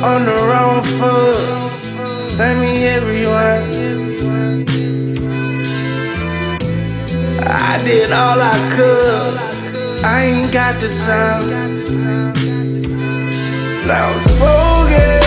on the wrong foot. Let me hit rewind. I did all I could, I ain't got the time. Now it's spoken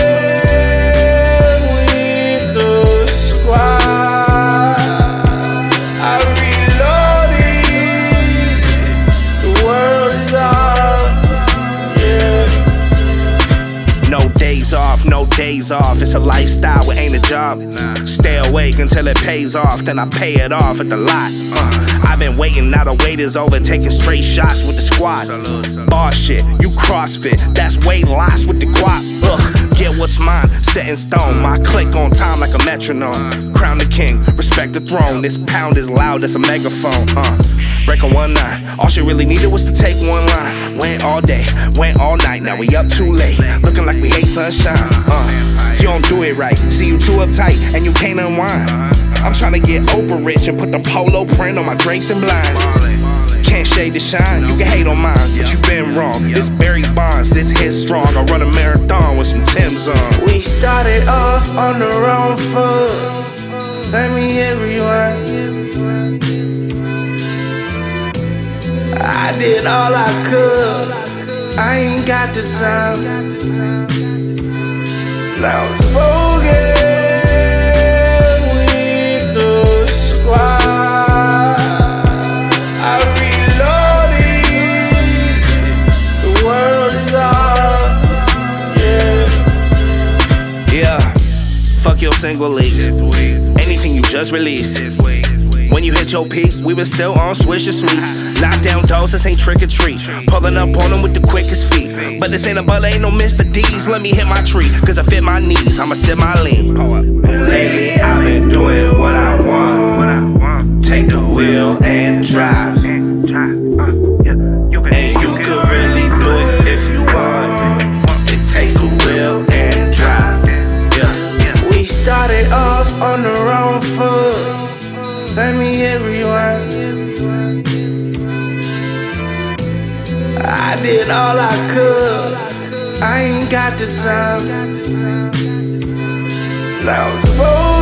with the squad. I reloaded, the world is off, yeah. No days off, no days off. It's a lifestyle, it ain't a job. Stay awake until it pays off, then I pay it off at the lot. I've been waiting, now the wait is over, taking straight shots with the squad. Bar shit, you CrossFit, that's weight loss with the guap. Get what's mine, set in stone. My click on time like a metronome. Crown the king, respect the throne. This pound is loud, that's a megaphone. Break on one night, all she really needed was to take one line. Went all day, went all night, now we up too late, looking like we hate sunshine. You don't do it right, see you too uptight and you can't unwind. I'm tryna get Oprah rich and put the polo print on my drapes and blinds. Can't shade the shine, you can hate on mine, but you've been wrong. This Barry Bonds, this hit strong. I run a marathon with some Timbs on. We started off on the wrong foot. Let me hit rewind. I did all I could, I ain't got the time. Now it's spoken with the squad. I reloaded, the world is off, yeah. Yeah, fuck your single leaks, anything you just released. When you hit your peak, we were still on Swisher Sweets. Lockdown doors, this ain't trick or treat. Pulling up on them with the quickest feet. But this ain't a bullet, ain't no Mr. D's. Let me hit my tree, cause I fit my knees, I'ma sip my lean. And lately I've been doing what I want. Take the wheel and drive. And you could really do it if you want. It takes the wheel and drive. We started off on the wrong foot. Let me hit rewind. I did all I could, I ain't got the time. Now it's